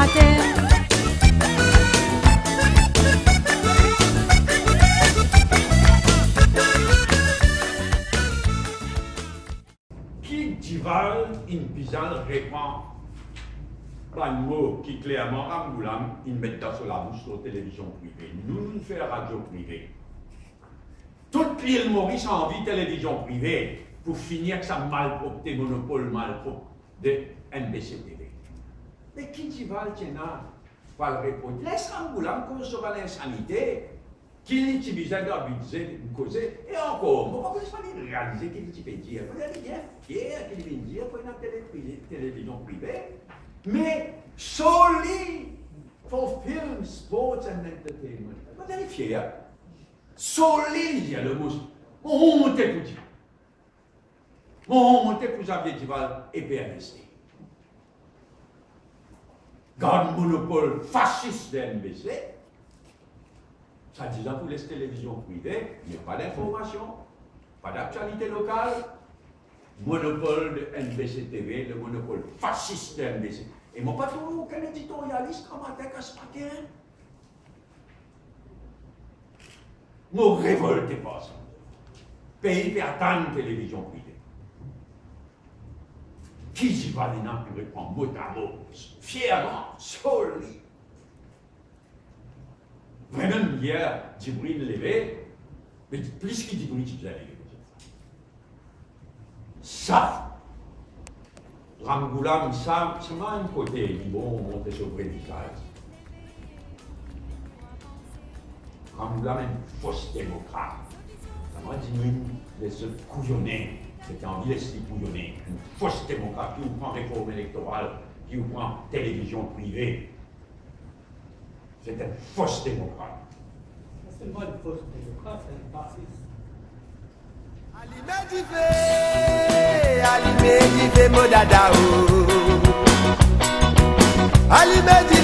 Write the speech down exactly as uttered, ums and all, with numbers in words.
cratère. Qui dival in pisane répand un mot qui clairement Ramgoulam il met dans sur la bouche sur la télévision privée. Nous, nous faisons radio privée. Toute l'île Maurice a envie de télévision privée pour finir que ça malpropre, des monopoles malpropres de N B C T V. Mais qui dival tient là va le répondre. Laisse Ramgoulam consommer l'insanité qu'il utilisait dans le budget de causer. Et encore, on ne peut pas réaliser qu'il peut dire. Vous allez bien fier qu'il vient dire pour une télévision privée. Mais solely for film, sports and entertainment. Vous allez fier. Solely, il y a le mot. On est pour dire. On est pour Xavier Dival et P N S T. Garde monopole fasciste de N B C. Ça dit pour les télévisions privées, il n'y a pas d'information, pas d'actualité locale. Monopole de N B C T V, le monopole fasciste de N B C. Et moi, pas toujours aucun éditorialiste comme attaque à ce matin. Moi, révolté pas ça. Pays fait attendre une télévision privée. Qui y va les nains pour répondre mot à mot, fièrement, solide. Vraiment, hier, Djibril levé, mais plus qu'il Djibril, tu faisais ça. Ramgoulam, ça, c'est un côté, ils vont monter sur le prédicat. Ramgoulam est une fausse démocrate. Ça m'a dit, nous, les couillonnés, c'était en ville, les couillonnés, une fausse démocrate qui vous prend réforme électorale, qui vous prend télévision privée. C'est une fausse démocrate. C'est pas une fausse démocrate, c'est une fasciste. Alime dive, alime dive modada o. Alime dive.